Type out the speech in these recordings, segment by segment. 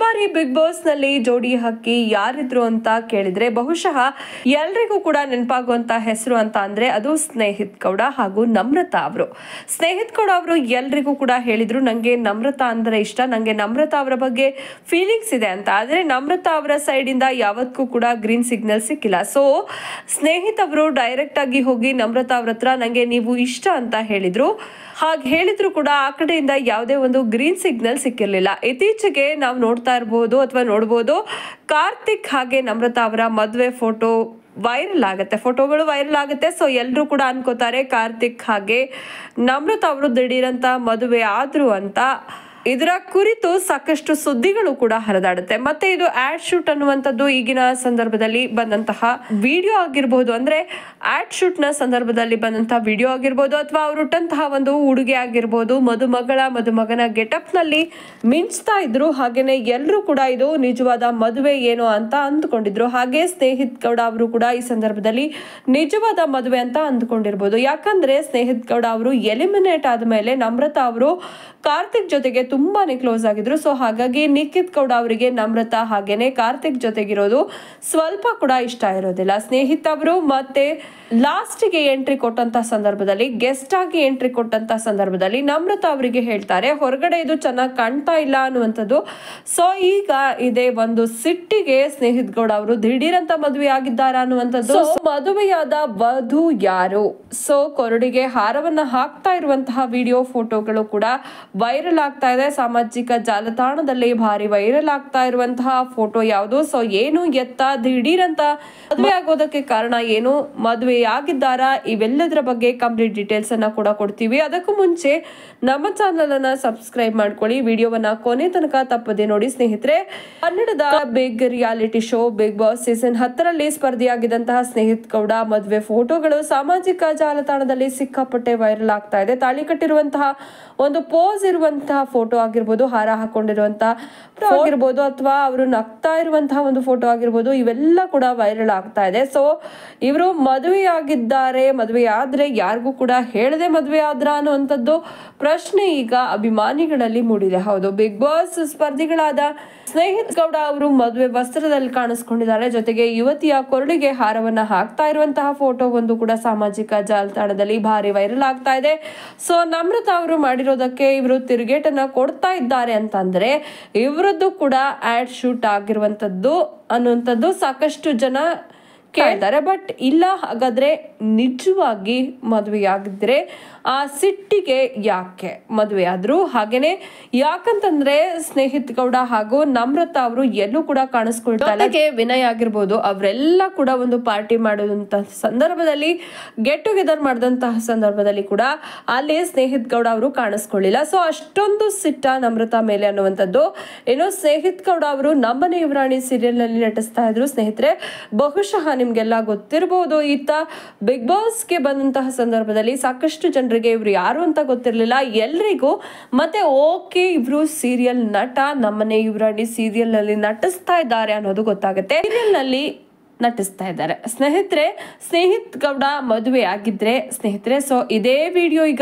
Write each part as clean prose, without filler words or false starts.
ಬಾರಿ big boss ನಲ್ಲಿ ಜೋಡಿ ಹಕ್ಕಿ ಯಾರಿದ್ರು ಅಂತ ಕೇಳಿದ್ರೆ ಬಹುಶಃ ಎಲ್ರಿಗೂ ಕೂಡ ನೆನಪಾಗುವಂತ ಹೆಸರು ಅಂತ ಅಂದ್ರೆ ಅದು ಸ್ನೇಹಿತ್ ಗೌಡ ಹಾಗೂ ನಮ್ರತಾ ಅವರು. ಸ್ನೇಹಿತ್ ಗೌಡ ಅವರು ಎಲ್ರಿಗೂ ಕೂಡ ಹೇಳಿದ್ರು ನಂಗೆ ನಮ್ರತಾ ಅಂದ್ರೆ ಇಷ್ಟ, ನಂಗೆ ನಮ್ರತಾ ಅವರ ಬಗ್ಗೆ ಫೀಲಿಂಗ್ಸ್ ಇದೆ ಅಂತ. ಆದ್ರೆ ನಮ್ರತಾ ಅವರ ಸೈಡ್ ಇಂದ ಯಾವತ್ತೂ ಕೂಡ ಗ್ರೀನ್ ಸಿಗ್ನಲ್ ಸಿಕ್ಕಿಲ್ಲ. ಸೊ ಸ್ನೇಹಿತ್ ಅವರು ಡೈರೆಕ್ಟ್ ಆಗಿ ಹೋಗಿ ನಮ್ರತಾ ಅವ್ರ ಹತ್ರ ನಂಗೆ ನೀವು ಇಷ್ಟ ಅಂತ ಹೇಳಿದ್ರು. ಹಾಗೆ ಹೇಳಿದ್ರು ಕೂಡ ಆ ಕಡೆಯಿಂದ ಯಾವುದೇ ಒಂದು ಗ್ರೀನ್ ಸಿಗ್ನಲ್ ಸಿಕ್ಕಿರಲಿಲ್ಲ. ಇತ್ತೀಚೆಗೆ ನಾವು ನೋಡ್ತಾ ಇರಬಹುದು ಅಥವಾ ನೋಡಬಹುದು, ಕಾರ್ತಿಕ್ ಹಾಗೆ ನಮ್ರತಾ ಅವರ ಮದುವೆ ಫೋಟೋಗಳು ವೈರಲ್ ಆಗುತ್ತೆ. ಸೊ ಎಲ್ಲರೂ ಕೂಡ ಅನ್ಕೋತಾರೆ ಕಾರ್ತಿಕ್ ಹಾಗೆ ನಮ್ರತಾ ಅವರು ದಿಢೀರಂತ ಮದುವೆ ಆದ್ರು ಅಂತ. ಇದರ ಕುರಿತು ಸಾಕಷ್ಟು ಸುದ್ದಿಗಳು ಕೂಡ ಹರಿದಾಡುತ್ತೆ. ಮತ್ತೆ ಇದು ಆಡ್ ಶೂಟ್ ಅನ್ನುವಂಥದ್ದು ಈಗಿನ ಸಂದರ್ಭದಲ್ಲಿ ಬಂದಂತಹ ವಿಡಿಯೋ ಆಗಿರ್ಬೋದು, ಅಂದ್ರೆ ಆಡ್ ಶೂಟ್ ನ ಸಂದರ್ಭದಲ್ಲಿ ಬಂದಂತಹ ವಿಡಿಯೋ ಆಗಿರ್ಬೋದು ಅಥವಾ ಅವರು ಉಟ್ಟಂತಹ ಒಂದು ಉಡುಗೆ ಆಗಿರ್ಬೋದು, ಮದುಮಗನ ಗೆಟಪ್ ನಲ್ಲಿ ಮಿಂಚ್ತಾ ಇದ್ರು. ಹಾಗೇನೆ ಎಲ್ಲರೂ ಕೂಡ ಇದು ನಿಜವಾದ ಮದುವೆ ಏನೋ ಅಂತ ಅಂದ್ಕೊಂಡಿದ್ರು. ಹಾಗೆ ಸ್ನೇಹಿತ್ ಗೌಡ ಅವರು ಕೂಡ ಈ ಸಂದರ್ಭದಲ್ಲಿ ನಿಜವಾದ ಮದುವೆ ಅಂತ ಅಂದ್ಕೊಂಡಿರ್ಬೋದು. ಯಾಕಂದ್ರೆ ಸ್ನೇಹಿತ್ ಗೌಡ ಅವರು ಎಲಿಮಿನೇಟ್ ಆದ್ಮೇಲೆ ನಮ್ರತಾ ಅವರು ಕಾರ್ತಿಕ್ ಜೊತೆಗೆ ತುಂಬಾನೇ ಕ್ಲೋಸ್ ಆಗಿದ್ರು. ಸೊ ಹಾಗಾಗಿ ನಿಖಿತ್ ಗೌಡ ಅವರಿಗೆ ನಮ್ರತಾ ಹಾಗೇನೆ ಕಾರ್ತಿಕ್ ಜೊತೆಗಿರೋದು ಸ್ವಲ್ಪ ಕೂಡ ಇಷ್ಟ ಇರೋದಿಲ್ಲ. ಸ್ನೇಹಿತ್ ಅವರು ಮತ್ತೆ ಲಾಸ್ಟ್ ಗೆ ಎಂಟ್ರಿ ಕೊಟ್ಟಂತ ಸಂದರ್ಭದಲ್ಲಿ, ಗೆಸ್ಟ್ ಆಗಿ ಎಂಟ್ರಿ ಕೊಟ್ಟಂತ ಸಂದರ್ಭದಲ್ಲಿ ನಮ್ರತಾ ಅವರಿಗೆ ಹೇಳ್ತಾರೆ ಹೊರಗಡೆ ಇದು ಚೆನ್ನಾಗಿ ಕಾಣ್ತಾ ಇಲ್ಲ ಅನ್ನುವಂಥದ್ದು. ಸೊ ಈಗ ಇದೇ ಒಂದು ಸಿಟ್ಟಿಗೆ ಸ್ನೇಹಿತ್ ಗೌಡ ಅವರು ದಿಢೀರಂತ ಮದುವೆ ಆಗಿದ್ದಾರ ಅನ್ನುವಂಥದ್ದು. ಮದುವೆಯಾದ ವಧು ಯಾರು? ಸೊ ಕೊರಡಿಗೆ ಹಾರವನ್ನ ಹಾಕ್ತಾ ಇರುವಂತಹ ವಿಡಿಯೋ ಫೋಟೋಗಳು ಕೂಡ ವೈರಲ್ ಆಗ್ತಾ ಇದೆ. ಸಾಮಾಜಿಕ ಜಾಲತಾಣದಲ್ಲಿ ಭಾರಿ ವೈರಲ್ ಆಗ್ತಾ ಇರುವಂತಹ ಫೋಟೋ ಯಾವುದು? ಸೊ ಏನು ಎತ್ತ ದಿಢೀರಂತ ಮದುವೆ ಆಗೋದಕ್ಕೆ ಕಾರಣ ಏನು, ಮದುವೆ ಆಗಿದ್ದಾರಾ, ಇವೆಲ್ಲದರ ಬಗ್ಗೆ ಕಂಪ್ಲೀಟ್ ಡೀಟೇಲ್ಸ್ ಅನ್ನ ಕೂಡ ಕೊಡ್ತೀವಿ. ಅದಕ್ಕೂ ಮುಂಚೆ ನಮ್ಮ ಚಾನಲ್ ಅನ್ನ ಸಬ್ಸ್ಕ್ರೈಬ್ ಮಾಡ್ಕೊಳ್ಳಿ, ವಿಡಿಯೋವನ್ನ ಕೊನೆ ತನಕ ತಪ್ಪದೆ ನೋಡಿ ಸ್ನೇಹಿತರೆ. ಕನ್ನಡದ big reality show Big Boss season 10ರಲ್ಲಿ ಸ್ಪರ್ಧಿಯಾಗಿದ್ದಂತಹ ಸ್ನೇಹಿತ್ ಗೌಡ ಮದುವೆ ಫೋಟೋಗಳು ಸಾಮಾಜಿಕ ಜಾಲತಾಣದಲ್ಲಿ ಸಿಕ್ಕಾಪಟ್ಟೆ ವೈರಲ್ ಆಗ್ತಾ ಇದೆ. ತಾಳಿ ಕಟ್ಟಿರುವಂತಹ ಒಂದು ಪೋಸ್ ಇರುವಂತಹ ಫೋಟೋ ಆಗಿರ್ಬೋದು, ಹಾರ ಹಾಕೊಂಡಿರುವಂತಹ ಆಗಿರ್ಬೋದು ಅಥವಾ ಅವರು ನಗ್ತಾ ಇರುವಂತಹ ಒಂದು ಫೋಟೋ ಆಗಿರ್ಬೋದು, ಇವೆಲ್ಲ ಕೂಡ ವೈರಲ್ ಆಗ್ತಾ ಇದೆ. ಸೊ ಇವರು ಮದುವೆ ಆಗಿದ್ದಾರೆ, ಮದುವೆ ಆದ್ರೆ ಯಾರಿಗೂ ಕೂಡ ಹೇಳದೆ ಮದುವೆ ಆದ್ರ ಅನ್ನುವಂಥದ್ದು ಪ್ರಶ್ನೆ ಈಗ ಅಭಿಮಾನಿಗಳಲ್ಲಿ ಮೂಡಿದೆ. ಹೌದು, ಬಿಗ್ ಬಾಸ್ ಸ್ಪರ್ಧಿಗಳಾದ ಸ್ನೇಹಿತ್ ಗೌಡ ಅವರು ಮದುವೆ ವಸ್ತ್ರದಲ್ಲಿ ಕಾಣಿಸ್ಕೊಂಡಿದ್ದಾರೆ. ಜೊತೆಗೆ ಯುವತಿಯ ಕೊರಳಿಗೆ ಹಾರವನ್ನ ಹಾಕ್ತಾ ಇರುವಂತಹ ಫೋಟೋ ಒಂದು ಕೂಡ ಸಾಮಾಜಿಕ ಜಾಲತಾಣದಲ್ಲಿ ಭಾರಿ ವೈರಲ್ ಆಗ್ತಾ ಇದೆ. ಸೊ ನಮ್ರತಾ ಅವರು ಮಾಡಿರೋದಕ್ಕೆ ಇವರು ತಿರುಗೇಟನ್ನ ಕೊಡ್ತಾ ಇದ್ದಾರೆ ಅಂತಂದ್ರೆ ಇವರದ್ದು ಕೂಡ ಆಡ್ ಶೂಟ್ ಆಗಿರುವಂತದ್ದು ಅನ್ನುವಂಥದ್ದು ಸಾಕಷ್ಟು ಜನ ಕೇಳ್ತಾರೆ. ಬಟ್ ಇಲ್ಲ, ಹಾಗಾದ್ರೆ ನಿಜವಾಗಿ ಮದುವೆಯಾಗಿದ್ರೆ ಆ ಸಿಟ್ಟಿಗೆ ಯಾಕೆ ಮದುವೆ ಆದ್ರು? ಹಾಗೇನೆ ಯಾಕಂತಂದ್ರೆ ಸ್ನೇಹಿತ್ ಗೌಡ ಹಾಗೂ ನಮ್ರತಾ ಅವರು ಎಲ್ಲೂ ಕೂಡ ಕಾಣಿಸ್ಕೊಳ್ತಾರೆ. ವಿನಯ್ ಆಗಿರ್ಬೋದು, ಅವರೆಲ್ಲ ಕೂಡ ಒಂದು ಪಾರ್ಟಿ ಮಾಡೋದಂತ ಸಂದರ್ಭದಲ್ಲಿ, ಗೆಟ್ ಟುಗೆದರ್ ಮಾಡಿದಂತಹ ಸಂದರ್ಭದಲ್ಲಿ ಕೂಡ ಅಲ್ಲಿ ಸ್ನೇಹಿತ್ ಗೌಡ ಅವರು ಕಾಣಿಸ್ಕೊಳ್ಳಿಲ್ಲ. ಸೊ ಅಷ್ಟೊಂದು ಸಿಟ್ಟ ನಮ್ರತಾ ಮೇಲೆ ಅನ್ನುವಂಥದ್ದು. ಏನೋ ಸ್ನೇಹಿತ್ ಗೌಡ ಅವರು ನಮ್ಮನೆ ಯುವರಾಣಿ ಸೀರಿಯಲ್ ನಲ್ಲಿ ನಟಿಸ್ತಾ ಇದ್ರು ಸ್ನೇಹಿತರೆ. ಬಹುಶಃ ನಿಮ್ಗೆಲ್ಲ ಗೊತ್ತಿರಬಹುದು, ಈತ ಬಿಗ್ ಬಾಸ್ ಗೆ ಬಂದಂತಹ ಸಂದರ್ಭದಲ್ಲಿ ಸಾಕಷ್ಟು ಜನರಿಗೆ ಇವ್ರು ಯಾರು ಅಂತ ಗೊತ್ತಿರಲಿಲ್ಲ ಎಲ್ರಿಗೂ. ಮತ್ತೆ ಓಕೆ, ಇವ್ರು ಸೀರಿಯಲ್ ನಟ, ನಮ್ಮನೆ ಯುವರಾಣಿ ಸೀರಿಯಲ್ ನಲ್ಲಿ ನಟಿಸ್ತಾ ಇದ್ದಾರೆ ಅನ್ನೋದು ಗೊತ್ತಾಗುತ್ತೆ. ಸೀರಿಯಲ್ ನಲ್ಲಿ ನಟಿಸ್ತಾ ಇದ್ದಾರೆ ಸ್ನೇಹಿತರೆ. ಸ್ನೇಹಿತ್ ಗೌಡ ಮದುವೆ ಆಗಿದ್ರೆ ಸ್ನೇಹಿತರೆ, ಸೊ ಇದೇ ವಿಡಿಯೋ ಈಗ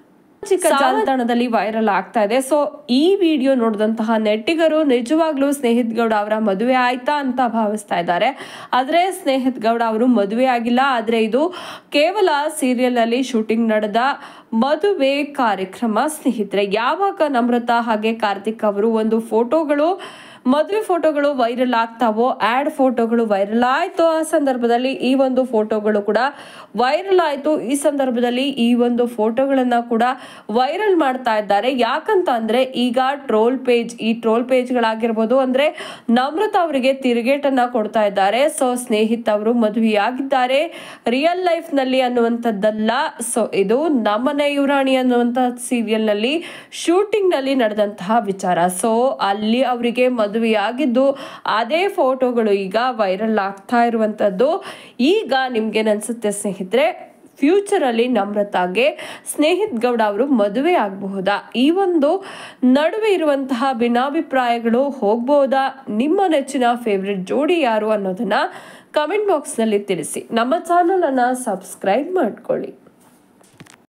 ಜಾಲತಾಣದಲ್ಲಿ ವೈರಲ್ ಆಗ್ತಾ ಇದೆ. ಸೊ ಈ ವಿಡಿಯೋ ನೋಡಿದಂತಹ ನೆಟ್ಟಿಗರು ನಿಜವಾಗ್ಲೂ ಸ್ನೇಹಿತ್ ಗೌಡ ಅವರ ಮದುವೆ ಆಯ್ತಾ ಅಂತ ಭಾವಿಸ್ತಾ ಇದ್ದಾರೆ. ಆದ್ರೆ ಸ್ನೇಹಿತ್ ಗೌಡ ಅವರು ಮದುವೆ ಆಗಿಲ್ಲ. ಆದ್ರೆ ಇದು ಕೇವಲ ಸೀರಿಯಲ್ ಅಲ್ಲಿ ಶೂಟಿಂಗ್ ನಡೆದ ಮದುವೆ ಕಾರ್ಯಕ್ರಮ ಸ್ನೇಹಿತರೆ. ಯಾವಾಗ ನಮ್ರತಾ ಹಾಗೆ ಕಾರ್ತಿಕ್ ಅವರು ಒಂದು ಮದುವೆ ಫೋಟೋಗಳು ವೈರಲ್ ಆಗ್ತಾವೋ, ಆಡ್ ಫೋಟೋಗಳು ವೈರಲ್ ಆಯ್ತು, ಆ ಸಂದರ್ಭದಲ್ಲಿ ಈ ಒಂದು ಫೋಟೋಗಳು ಕೂಡ ವೈರಲ್ ಆಯ್ತು. ಈ ಸಂದರ್ಭದಲ್ಲಿ ಈ ಒಂದು ಫೋಟೋಗಳನ್ನ ಕೂಡ ವೈರಲ್ ಮಾಡ್ತಾ ಇದ್ದಾರೆ. ಯಾಕಂತ ಅಂದ್ರೆ ಈಗ ಟ್ರೋಲ್ ಪೇಜ್ಗಳಾಗಿರ್ಬೋದು, ಅಂದ್ರೆ ನಮ್ರತಾ ಅವರಿಗೆ ತಿರುಗೇಟನ್ನ ಕೊಡ್ತಾ ಇದ್ದಾರೆ. ಸೊ ಸ್ನೇಹಿತ್ ಅವರು ಮದುವೆಯಾಗಿದ್ದಾರೆ ರಿಯಲ್ ಲೈಫ್ ನಲ್ಲಿ ಅನ್ನುವಂಥದ್ದಲ್ಲ. ಸೊ ಇದು ನಮ್ಮನೆ ಯುವರಾಣಿ ಅನ್ನುವಂತ ಸೀರಿಯಲ್ ನಲ್ಲಿ ಶೂಟಿಂಗ್ ನಲ್ಲಿ ನಡೆದಂತಹ ವಿಚಾರ. ಸೊ ಅಲ್ಲಿ ಅವರಿಗೆ ಮದುವೆಯಾಗಿದ್ದು ಅದೇ ಫೋಟೋಗಳು ಈಗ ವೈರಲ್ ಆಗ್ತಾ ಇರುವಂತದ್ದು. ಈಗ ನಿಮ್ಗೇನನ್ಸುತ್ತೆ ಸ್ನೇಹಿತರೆ, ಫ್ಯೂಚರ್ ಅಲ್ಲಿ ನಮ್ರತಾಗೆ ಸ್ನೇಹಿತ್ ಗೌಡ ಅವರು ಮದುವೆ ಆಗಬಹುದಾ? ಈ ಒಂದು ನಡುವೆ ಇರುವಂತಹ ಭಿನ್ನಾಭಿಪ್ರಾಯಗಳು ಹೋಗಬಹುದಾ? ನಿಮ್ಮ ನೆಚ್ಚಿನ ಫೇವ್ರೆಟ್ ಜೋಡಿ ಯಾರು ಅನ್ನೋದನ್ನ ಕಮೆಂಟ್ ಬಾಕ್ಸ್ ನಲ್ಲಿ ತಿಳಿಸಿ. ನಮ್ಮ ಚಾನಲ್ ಅನ್ನ ಸಬ್ಸ್ಕ್ರೈಬ್ ಮಾಡ್ಕೊಳ್ಳಿ.